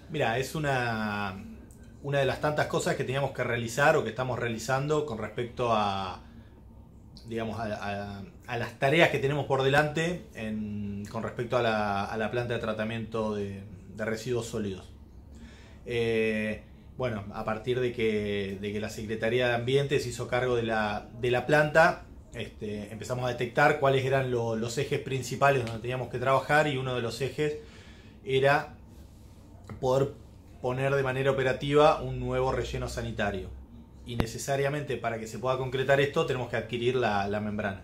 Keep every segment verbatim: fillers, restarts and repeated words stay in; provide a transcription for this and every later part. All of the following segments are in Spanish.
Mira, es una, una de las tantas cosas que teníamos que realizar o que estamos realizando con respecto a, digamos, a, a, a las tareas que tenemos por delante en, con respecto a la, a la planta de tratamiento de, de residuos sólidos. Eh, bueno, a partir de que, de que la Secretaría de Ambiente se hizo cargo de la, de la planta, este, empezamos a detectar cuáles eran lo, los ejes principales donde teníamos que trabajar, y uno de los ejes era poder poner de manera operativa un nuevo relleno sanitario. Y necesariamente para que se pueda concretar esto tenemos que adquirir la, la membrana.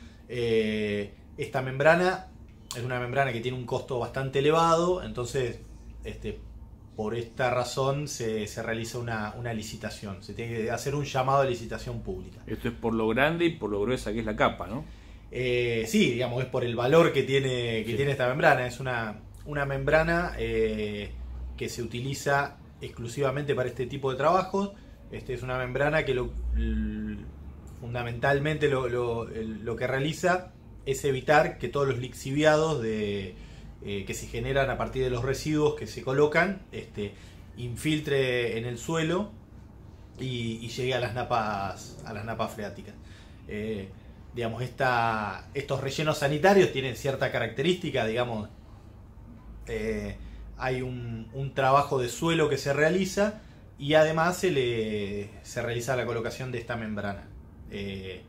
Eh, esta membrana es una membrana que tiene un costo bastante elevado, entonces este, por esta razón se, se realiza una, una licitación. Se tiene que hacer un llamado a licitación pública. Esto es por lo grande y por lo gruesa que es la capa, ¿no? Eh, sí, digamos, es por el valor que tiene, que Sí. tiene esta membrana. Es una, una membrana eh, que se utiliza exclusivamente para este tipo de trabajos. Este es una membrana que lo, l- fundamentalmente lo, lo- el- lo que realiza es evitar que todos los lixiviados de, eh, que se generan a partir de los residuos que se colocan este, infiltre en el suelo y, y llegue a las napas, a las napas freáticas. Eh, digamos, esta, estos rellenos sanitarios tienen cierta característica, digamos, eh, hay un, un trabajo de suelo que se realiza y además se, le, se realiza la colocación de esta membrana. Eh,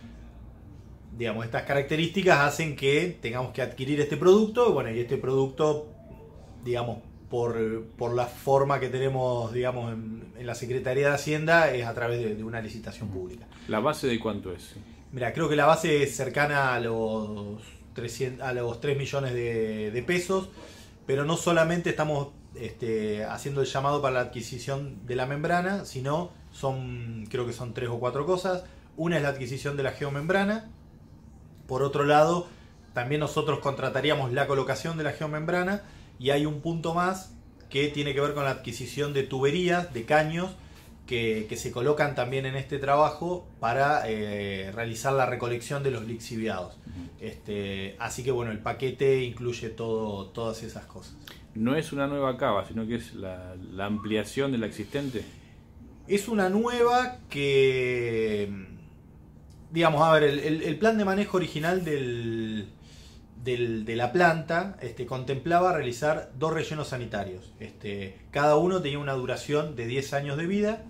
digamos, estas características hacen que tengamos que adquirir este producto, bueno, y este producto, digamos, por, por la forma que tenemos, digamos, en, en la Secretaría de Hacienda, es a través de, de una licitación pública. ¿La base de cuánto es? Mira, creo que la base es cercana a los, trescientos, a los tres millones de, de pesos, pero no solamente estamos este, haciendo el llamado para la adquisición de la membrana, sino son, creo que son tres o cuatro cosas. Una es la adquisición de la geomembrana. Por otro lado, también nosotros contrataríamos la colocación de la geomembrana, y hay un punto más que tiene que ver con la adquisición de tuberías, de caños, que, que se colocan también en este trabajo para eh, realizar la recolección de los lixiviados. Este, así que bueno, el paquete incluye todo, todas esas cosas. No es una nueva cava, sino que es la, la ampliación de la existente. Es una nueva que, digamos, a ver, el, el- el plan de manejo original del, del- de la planta este, contemplaba realizar dos rellenos sanitarios. Este, cada uno tenía una duración de diez años de vida,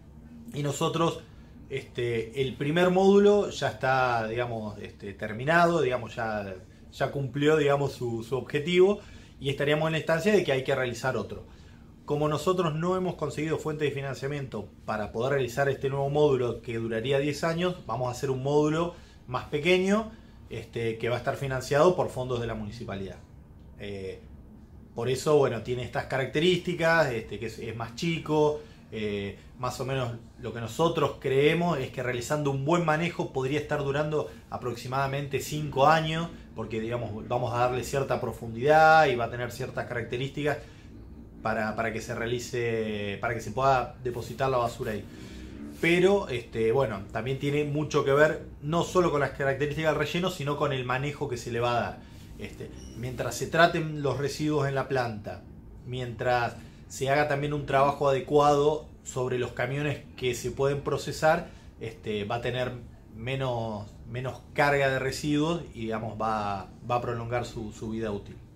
y nosotros, este, el primer módulo ya está, digamos, este, terminado, digamos, ya, ya cumplió, digamos, su, su objetivo, y estaríamos en la instancia de que hay que realizar otro. Como nosotros no hemos conseguido fuente de financiamiento para poder realizar este nuevo módulo que duraría diez años, vamos a hacer un módulo más pequeño este, que va a estar financiado por fondos de la municipalidad. Eh, por eso, bueno, tiene estas características, este, que es, es más chico, eh, más o menos lo que nosotros creemos es que realizando un buen manejo podría estar durando aproximadamente cinco años, porque digamos, vamos a darle cierta profundidad y va a tener ciertas características para, para que se realice, para que se pueda depositar la basura ahí. Pero este, bueno, también tiene mucho que ver no solo con las características del relleno, sino con el manejo que se le va a dar. Este, mientras se traten los residuos en la planta, mientras se haga también un trabajo adecuado sobre los camiones que se pueden procesar, este, va a tener menos, menos carga de residuos y digamos, va, va a prolongar su, su vida útil.